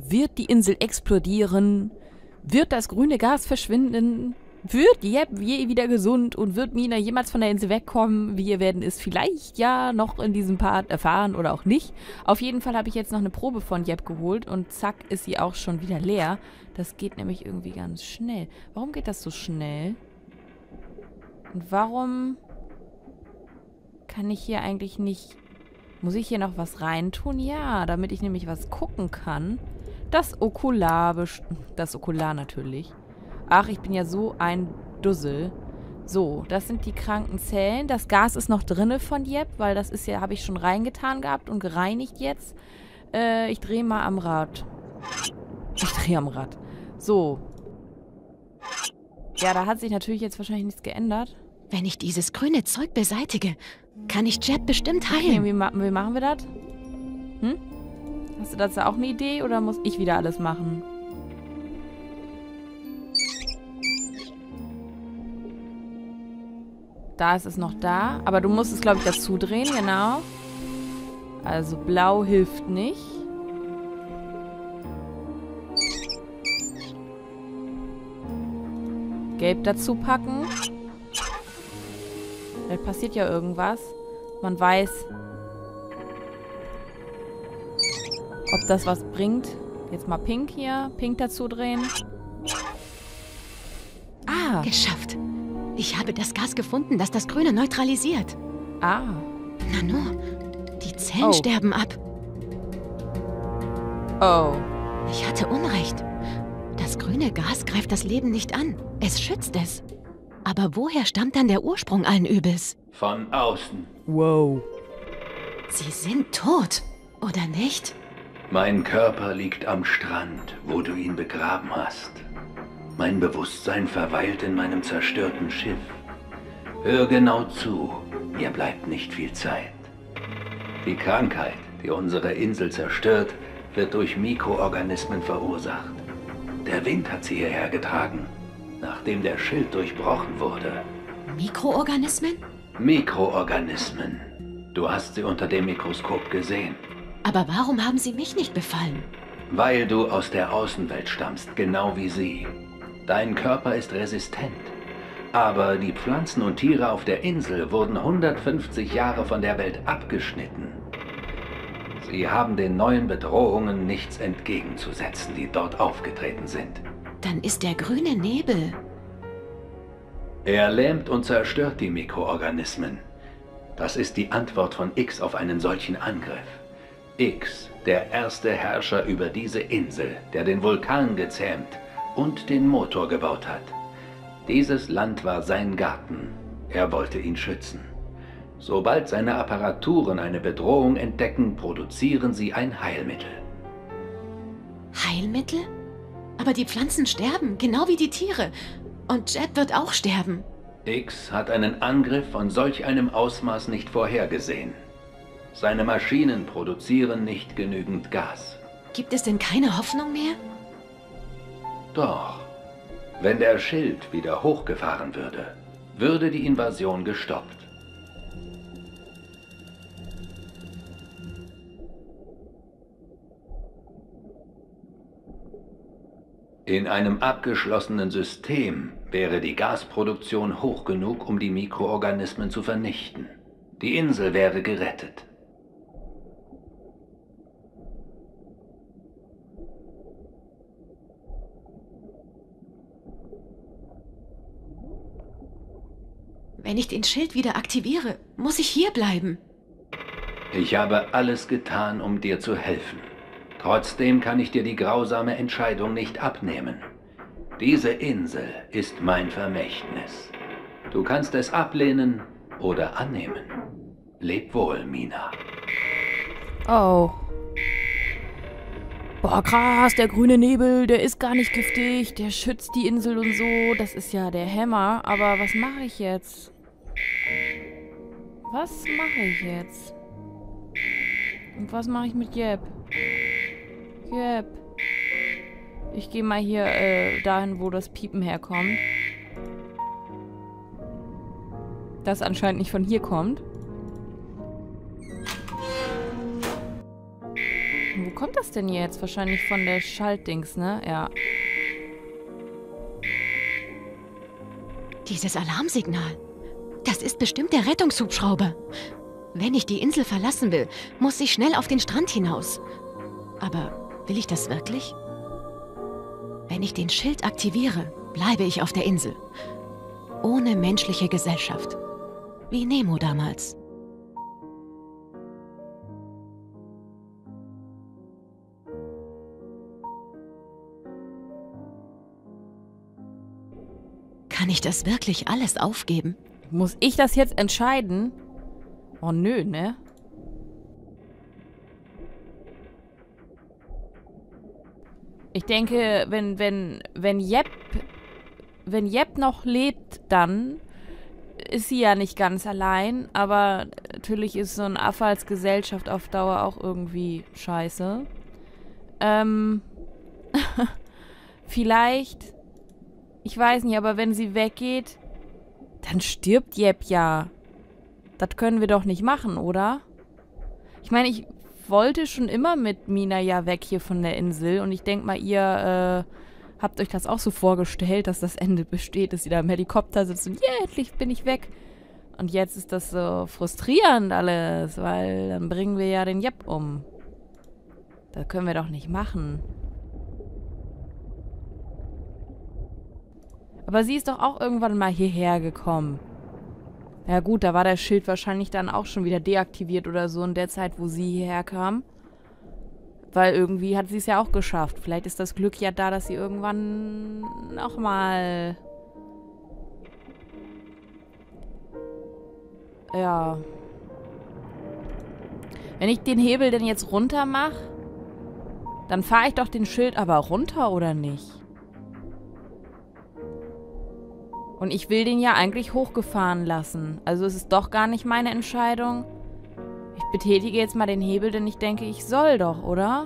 Wird die Insel explodieren? Wird das grüne Gas verschwinden? Wird Jeb je wieder gesund und wird Mina jemals von der Insel wegkommen? Wir werden es vielleicht ja noch in diesem Part erfahren oder auch nicht. Auf jeden Fall habe ich jetzt noch eine Probe von Jeb geholt und zack ist sie auch schon wieder leer. Das geht nämlich irgendwie ganz schnell. Warum geht das so schnell? Und warum kann ich hier eigentlich nicht... Muss ich hier noch was reintun? Ja, damit ich nämlich was gucken kann. Das Okular natürlich. Ach, ich bin ja so ein Dussel. So, das sind die kranken Zellen. Das Gas ist noch drinne von Jeb, weil das ist ja, habe ich schon reingetan gehabt und gereinigt jetzt. Ich drehe mal am Rad. Ich drehe am Rad. So. Ja, da hat sich natürlich jetzt wahrscheinlich nichts geändert. Wenn ich dieses grüne Zeug beseitige, kann ich Jeb bestimmt heilen. Okay, wie machen wir das? Hm? Hast du dazu auch eine Idee oder muss ich wieder alles machen? Da ist es noch da. Aber du musst es, glaube ich, dazu drehen, genau. Also blau hilft nicht. Gelb dazu packen. Vielleicht passiert ja irgendwas. Man weiß, ob das was bringt. Jetzt mal pink hier. Pink dazu drehen. Ah. Geschafft. Ich habe das Gas gefunden, das das Grüne neutralisiert. Ah. Nanu, die Zellen sterben ab. Oh. Ich hatte Unrecht. Das grüne Gas greift das Leben nicht an. Es schützt es. Aber woher stammt dann der Ursprung allen Übels? Von außen. Wow. Sie sind tot, oder nicht? Mein Körper liegt am Strand, wo du ihn begraben hast. Mein Bewusstsein verweilt in meinem zerstörten Schiff. Hör genau zu, mir bleibt nicht viel Zeit. Die Krankheit, die unsere Insel zerstört, wird durch Mikroorganismen verursacht. Der Wind hat sie hierher getragen, nachdem der Schild durchbrochen wurde. Mikroorganismen? Mikroorganismen. Du hast sie unter dem Mikroskop gesehen. Aber warum haben sie mich nicht befallen? Weil du aus der Außenwelt stammst, genau wie sie. Dein Körper ist resistent. Aber die Pflanzen und Tiere auf der Insel wurden 150 Jahre von der Welt abgeschnitten. Sie haben den neuen Bedrohungen nichts entgegenzusetzen, die dort aufgetreten sind. Dann ist der grüne Nebel. Er lähmt und zerstört die Mikroorganismen. Das ist die Antwort von X auf einen solchen Angriff. X, der erste Herrscher über diese Insel, der den Vulkan gezähmt und den Motor gebaut hat. Dieses Land war sein Garten. Er wollte ihn schützen. Sobald seine Apparaturen eine Bedrohung entdecken, produzieren sie ein Heilmittel. Heilmittel? Aber die Pflanzen sterben, genau wie die Tiere. Und Jeb wird auch sterben. X hat einen Angriff von solch einem Ausmaß nicht vorhergesehen. Seine Maschinen produzieren nicht genügend Gas. Gibt es denn keine Hoffnung mehr? Doch. Wenn der Schild wieder hochgefahren würde, würde die Invasion gestoppt. In einem abgeschlossenen System wäre die Gasproduktion hoch genug, um die Mikroorganismen zu vernichten. Die Insel wäre gerettet. Wenn ich den Schild wieder aktiviere, muss ich hier bleiben. Ich habe alles getan, um dir zu helfen. Trotzdem kann ich dir die grausame Entscheidung nicht abnehmen. Diese Insel ist mein Vermächtnis. Du kannst es ablehnen oder annehmen. Leb wohl, Mina. Oh. Boah, krass, der grüne Nebel, der ist gar nicht giftig, der schützt die Insel und so. Das ist ja der Hammer. Aber was mache ich jetzt? Was mache ich jetzt? Und was mache ich mit Jeb? Jeb. Ich gehe mal hier dahin, wo das Piepen herkommt. Das anscheinend nicht von hier kommt. Und wo kommt das denn jetzt? Wahrscheinlich von der Schaltdings, ne? Ja. Dieses Alarmsignal. Das ist bestimmt der Rettungshubschrauber. Wenn ich die Insel verlassen will, muss ich schnell auf den Strand hinaus. Aber will ich das wirklich? Wenn ich den Schild aktiviere, bleibe ich auf der Insel. Ohne menschliche Gesellschaft. Wie Nemo damals. Kann ich das wirklich alles aufgeben? Muss ich das jetzt entscheiden? Oh, nö, ne? Ich denke, wenn Jep noch lebt, dann ist sie ja nicht ganz allein. Aber natürlich ist so ein Affe als Gesellschaft auf Dauer auch irgendwie scheiße. Vielleicht, ich weiß nicht, aber wenn sie weggeht, dann stirbt Jep ja. Das können wir doch nicht machen, oder? Ich meine, ich wollte schon immer mit Mina ja weg hier von der Insel. Und ich denke mal, ihr habt euch das auch so vorgestellt, dass das Ende besteht, dass sie da im Helikopter sitzt und endlich bin ich weg. Und jetzt ist das so frustrierend alles, weil dann bringen wir ja den Jep um. Das können wir doch nicht machen. Aber sie ist doch auch irgendwann mal hierher gekommen. Ja gut, da war das Schild wahrscheinlich dann auch schon wieder deaktiviert oder so in der Zeit, wo sie hierher kam. Weil irgendwie hat sie es ja auch geschafft. Vielleicht ist das Glück ja da, dass sie irgendwann nochmal... Ja. Wenn ich den Hebel denn jetzt runter mache, dann fahre ich doch den Schild aber runter, oder nicht? Und ich will den ja eigentlich hochgefahren lassen. Also es ist doch gar nicht meine Entscheidung. Ich betätige jetzt mal den Hebel, denn ich denke, ich soll doch, oder?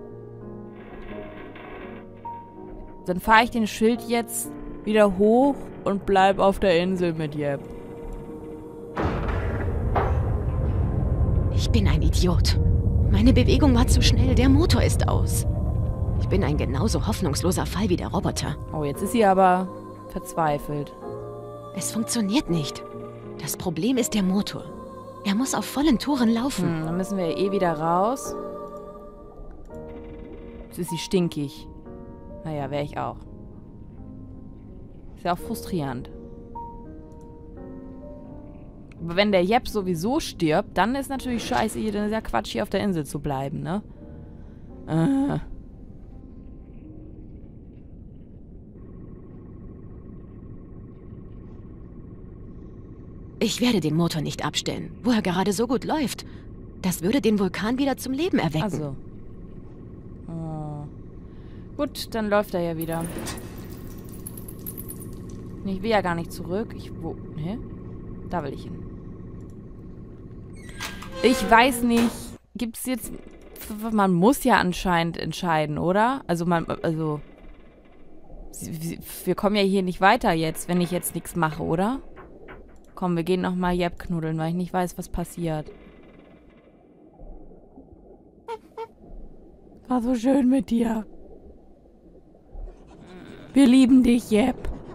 Dann fahre ich den Schild jetzt wieder hoch und bleib auf der Insel mit Jep. Ich bin ein Idiot. Meine Bewegung war zu schnell, der Motor ist aus. Ich bin ein genauso hoffnungsloser Fall wie der Roboter. Oh, jetzt ist sie aber verzweifelt. Es funktioniert nicht. Das Problem ist der Motor. Er muss auf vollen Touren laufen. Dann müssen wir eh wieder raus. Jetzt ist sie stinkig. Naja, wäre ich auch. Ist ja auch frustrierend. Aber wenn der Jep sowieso stirbt, dann ist natürlich scheiße, hier, dann ist ja Quatsch, hier auf der Insel zu bleiben, ne? Ich werde den Motor nicht abstellen, wo er gerade so gut läuft. Das würde den Vulkan wieder zum Leben erwecken. Also. Oh. Gut, dann läuft er ja wieder. Ich will ja gar nicht zurück. Hä? Da will ich hin. Ich weiß nicht. Gibt's jetzt... Man muss ja anscheinend entscheiden, oder? Also wir kommen ja hier nicht weiter jetzt, wenn ich jetzt nichts mache, oder? Komm, wir gehen nochmal Jep knuddeln, weil ich nicht weiß, was passiert. War so schön mit dir. Wir lieben dich, Jep.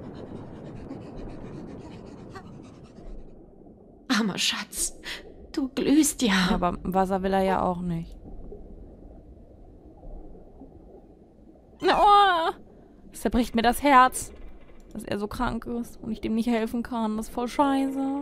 Armer Schatz, du glühst ja. Aber Wasser will er ja auch nicht. Oh, das zerbricht mir das Herz, dass er so krank ist und ich dem nicht helfen kann. Das ist voll scheiße.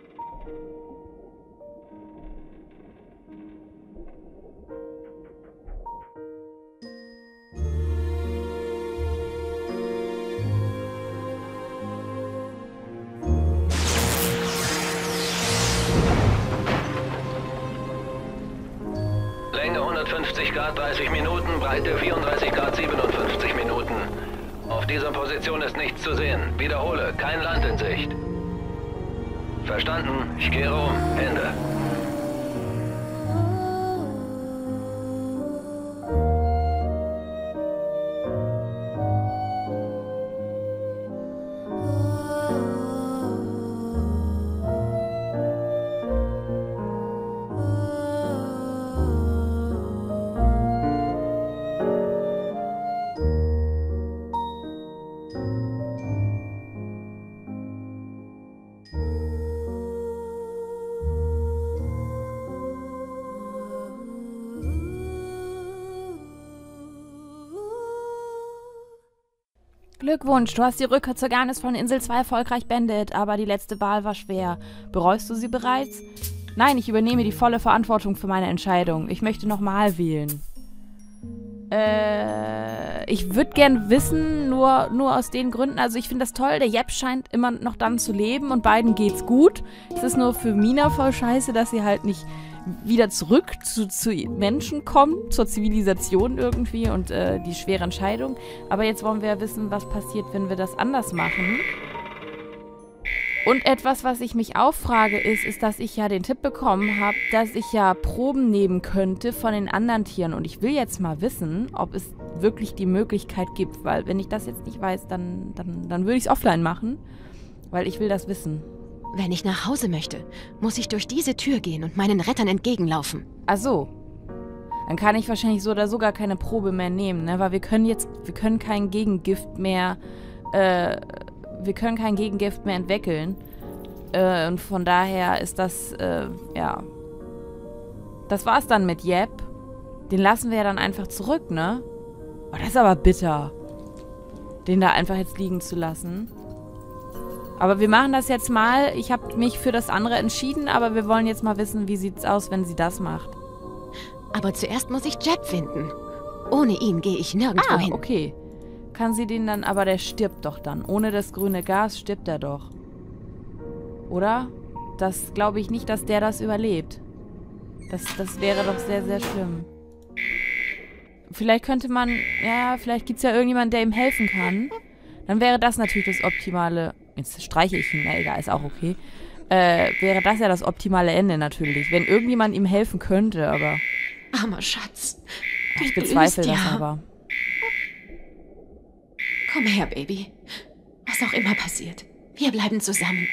Länge 150 Grad 30 Minuten, Breite 34 Grad 57 Minuten. Auf dieser Position ist nichts zu sehen. Wiederhole, kein Land in Sicht. Verstanden? Ich kehre um. Ende. Glückwunsch, du hast die Rückkehr zur geheimnisvollen Insel 2 erfolgreich beendet, aber die letzte Wahl war schwer. Bereust du sie bereits? Nein, ich übernehme die volle Verantwortung für meine Entscheidung. Ich möchte nochmal wählen. Ich würde gern wissen, nur aus den Gründen, also ich finde das toll, der Jeb scheint immer noch dann zu leben und beiden geht's gut. Es ist nur für Mina voll scheiße, dass sie halt nicht wieder zurück zu Menschen kommt, zur Zivilisation irgendwie und die schwere Entscheidung. Aber jetzt wollen wir ja wissen, was passiert, wenn wir das anders machen. Und etwas, was ich mich auch frage, ist, dass ich ja den Tipp bekommen habe, dass ich ja Proben nehmen könnte von den anderen Tieren. Und ich will jetzt mal wissen, ob es wirklich die Möglichkeit gibt. Weil wenn ich das jetzt nicht weiß, dann würde ich es offline machen. Weil ich will das wissen. Wenn ich nach Hause möchte, muss ich durch diese Tür gehen und meinen Rettern entgegenlaufen. Ach so. Dann kann ich wahrscheinlich so oder so gar keine Probe mehr nehmen, ne? Weil wir können kein Gegengift mehr, entwickeln. Und von daher ist das, ja. Das war's dann mit Jeb. Den lassen wir ja dann einfach zurück, ne? Oh, das ist aber bitter. Den da einfach jetzt liegen zu lassen. Aber wir machen das jetzt mal. Ich habe mich für das andere entschieden, aber wir wollen jetzt mal wissen, wie sieht's aus, wenn sie das macht. Aber zuerst muss ich Jeb finden. Ohne ihn gehe ich nirgendwo hin. Okay. Kann sie den dann, aber der stirbt doch dann. Ohne das grüne Gas stirbt er doch. Oder? Das glaube ich nicht, dass der das überlebt. Das wäre doch sehr, sehr schlimm. Vielleicht könnte man, ja, vielleicht gibt es ja irgendjemanden, der ihm helfen kann. Dann wäre das natürlich das optimale, jetzt streiche ich ihn, na egal, ist auch okay. Wäre das ja das optimale Ende natürlich, wenn irgendjemand ihm helfen könnte, aber... Armer Schatz. Ich bezweifle das aber. Komm her, Baby. Was auch immer passiert, wir bleiben zusammen.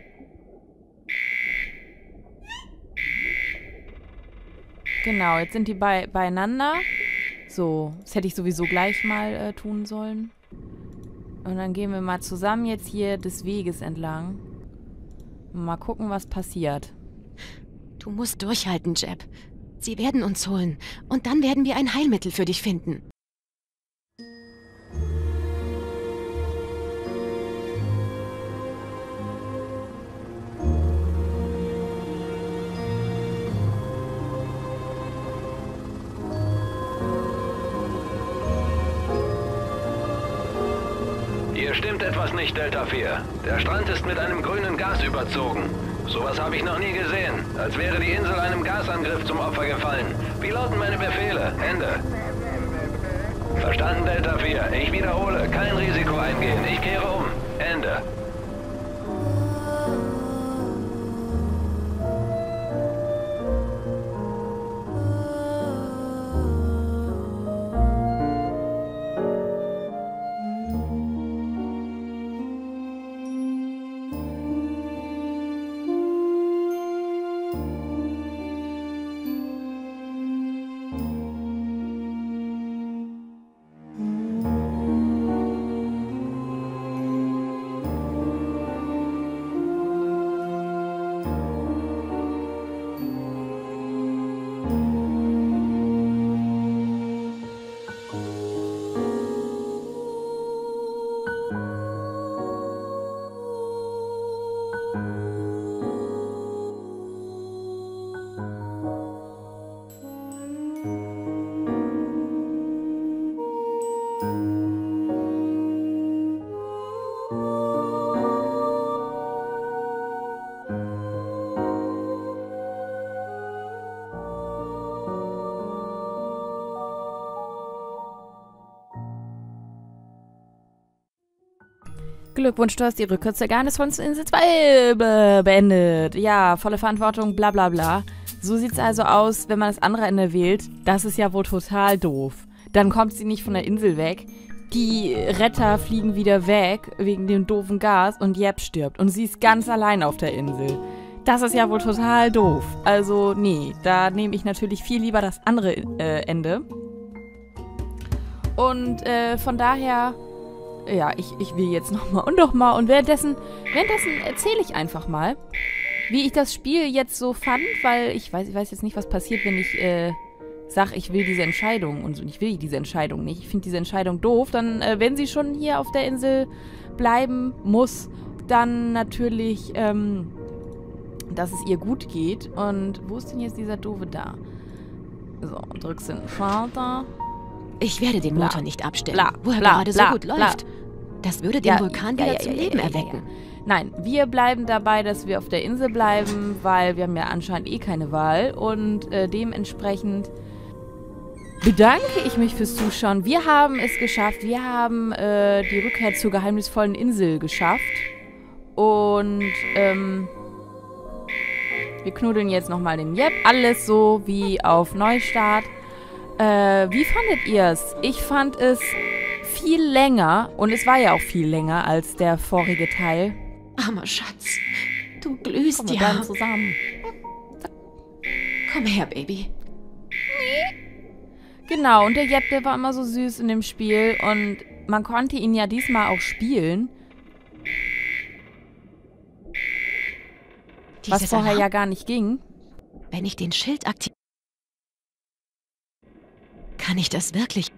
Genau, jetzt sind die beieinander. So, das hätte ich sowieso gleich mal tun sollen. Und dann gehen wir mal zusammen jetzt hier des Weges entlang. Mal gucken, was passiert. Du musst durchhalten, Jeb. Sie werden uns holen. Und dann werden wir ein Heilmittel für dich finden. Hier stimmt etwas nicht, Delta 4. Der Strand ist mit einem grünen Gas überzogen. Sowas habe ich noch nie gesehen. Als wäre die Insel einem Gasangriff zum Opfer gefallen. Wie lauten meine Befehle? Ende. Verstanden, Delta 4. Ich wiederhole. Kein Risiko eingehen. Ich kehre um. Ende. Glückwunsch, du hast die Rückkehr zur geheimnisvollen Insel 2 beendet. Ja, volle Verantwortung, bla bla bla. So sieht's also aus, wenn man das andere Ende wählt. Das ist ja wohl total doof. Dann kommt sie nicht von der Insel weg. Die Retter fliegen wieder weg wegen dem doofen Gas und Jeb stirbt. Und sie ist ganz allein auf der Insel. Das ist ja wohl total doof. Also, nee, da nehme ich natürlich viel lieber das andere Ende. Und von daher... Ja, ich will jetzt nochmal und nochmal. Und währenddessen erzähle ich einfach mal, wie ich das Spiel jetzt so fand, weil ich weiß jetzt nicht, was passiert, wenn ich sage, ich will diese Entscheidung und ich will diese Entscheidung nicht, ich finde diese Entscheidung doof, dann, wenn sie schon hier auf der Insel bleiben muss, dann natürlich, dass es ihr gut geht. Und wo ist denn jetzt dieser Doofe da? So, drückst den Schalter. Ich werde den Bla. Motor nicht abstellen, Bla, wo er bla, gerade bla, so gut bla. läuft. Das würde den Vulkan wieder zum Leben erwecken. Nein, wir bleiben dabei, dass wir auf der Insel bleiben, weil wir haben ja anscheinend eh keine Wahl. Und dementsprechend bedanke ich mich fürs Zuschauen. Wir haben es geschafft. Wir haben die Rückkehr zur geheimnisvollen Insel geschafft. Und wir knuddeln jetzt nochmal den Jep. Alles so wie auf Neustart. Wie fandet ihr es? Ich fand es viel länger. Und es war ja auch viel länger als der vorige Teil. Armer Schatz, du glühst Kommen wir ja. dann zusammen. Komm her, Baby. Genau, und der Jep, der war immer so süß in dem Spiel. Und man konnte ihn ja diesmal auch spielen. Was Dieses vorher Alarm, ja gar nicht ging. wenn ich den Schild aktiviere, kann ich das wirklich?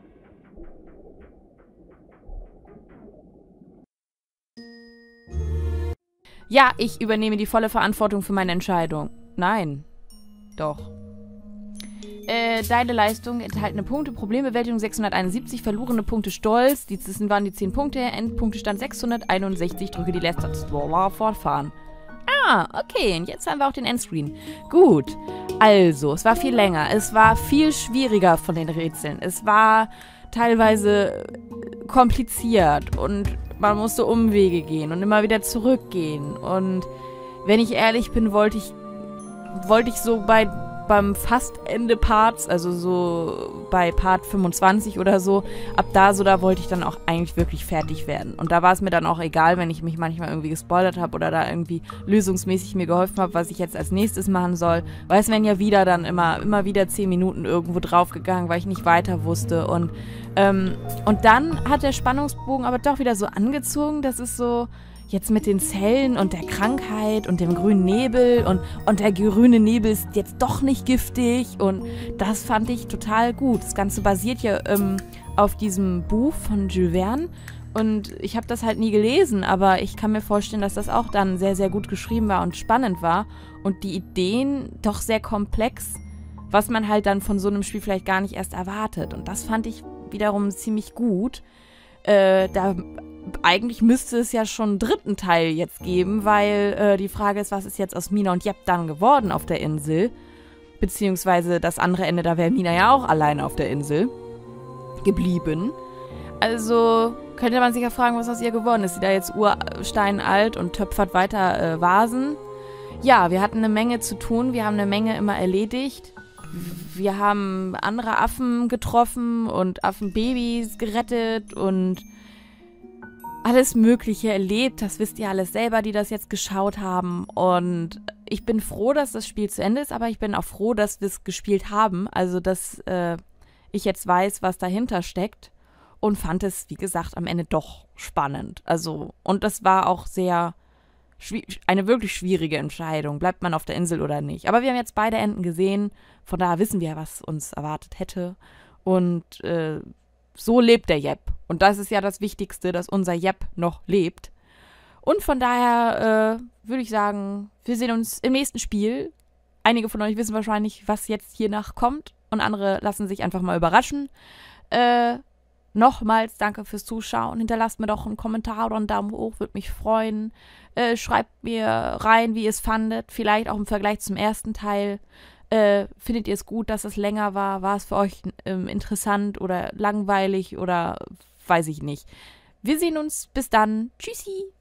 Ja, ich übernehme die volle Verantwortung für meine Entscheidung. Nein. Doch. Deine Leistung, enthaltene Punkte, Problembewältigung 671, verlorene Punkte Stolz. Das waren die 10 Punkte, Endpunktestand 661, drücke die letzte fortfahren. Ah, okay, und jetzt haben wir auch den Endscreen. Gut, also, es war viel länger, es war viel schwieriger von den Rätseln. Es war teilweise kompliziert und man musste Umwege gehen und immer wieder zurückgehen. Und wenn ich ehrlich bin, wollte ich so beim fast Ende Parts, also so bei Part 25 oder so, ab da wollte ich dann auch eigentlich wirklich fertig werden. Und da war es mir dann auch egal, wenn ich mich manchmal irgendwie gespoilert habe oder da irgendwie lösungsmäßig mir geholfen habe, was ich jetzt als nächstes machen soll. Weil es wären ja wieder dann immer wieder 10 Minuten irgendwo draufgegangen, weil ich nicht weiter wusste. Und dann hat der Spannungsbogen aber doch wieder so angezogen, dass es so jetzt mit den Zellen und der Krankheit und dem grünen Nebel und der grüne Nebel ist jetzt doch nicht giftig und das fand ich total gut. Das Ganze basiert ja auf diesem Buch von Jules Verne und ich habe das halt nie gelesen, aber ich kann mir vorstellen, dass das auch dann sehr, sehr gut geschrieben war und spannend war und die Ideen doch sehr komplex, was man halt dann von so einem Spiel vielleicht gar nicht erst erwartet und das fand ich wiederum ziemlich gut. Eigentlich müsste es ja schon einen dritten Teil jetzt geben, weil die Frage ist, was ist jetzt aus Mina und Jep dann geworden auf der Insel? Beziehungsweise das andere Ende, da wäre Mina ja auch alleine auf der Insel geblieben. Also könnte man sich ja fragen, was aus ihr geworden ist. Sie da jetzt ursteinalt und töpfert weiter Vasen. Ja, wir hatten eine Menge zu tun, wir haben eine Menge immer erledigt. Wir haben andere Affen getroffen und Affenbabys gerettet und alles Mögliche erlebt. Das wisst ihr alles selber, die das jetzt geschaut haben. Und ich bin froh, dass das Spiel zu Ende ist, aber ich bin auch froh, dass wir es gespielt haben. Also, dass ich jetzt weiß, was dahinter steckt. Und fand es, wie gesagt, am Ende doch spannend. Also, und das war auch eine wirklich schwierige Entscheidung. Bleibt man auf der Insel oder nicht? Aber wir haben jetzt beide Enden gesehen. Von daher wissen wir, was uns erwartet hätte. Und so lebt der Jep. Und das ist ja das Wichtigste, dass unser Jep noch lebt. Und von daher würde ich sagen, wir sehen uns im nächsten Spiel. Einige von euch wissen wahrscheinlich, was jetzt hiernach kommt. Und andere lassen sich einfach mal überraschen. Nochmals danke fürs Zuschauen. Hinterlasst mir doch einen Kommentar oder einen Daumen hoch, würde mich freuen. Schreibt mir rein, wie ihr es fandet. Vielleicht auch im Vergleich zum ersten Teil. Findet ihr es gut, dass es länger war? War es für euch interessant oder langweilig oder weiß ich nicht? Wir sehen uns. Bis dann. Tschüssi.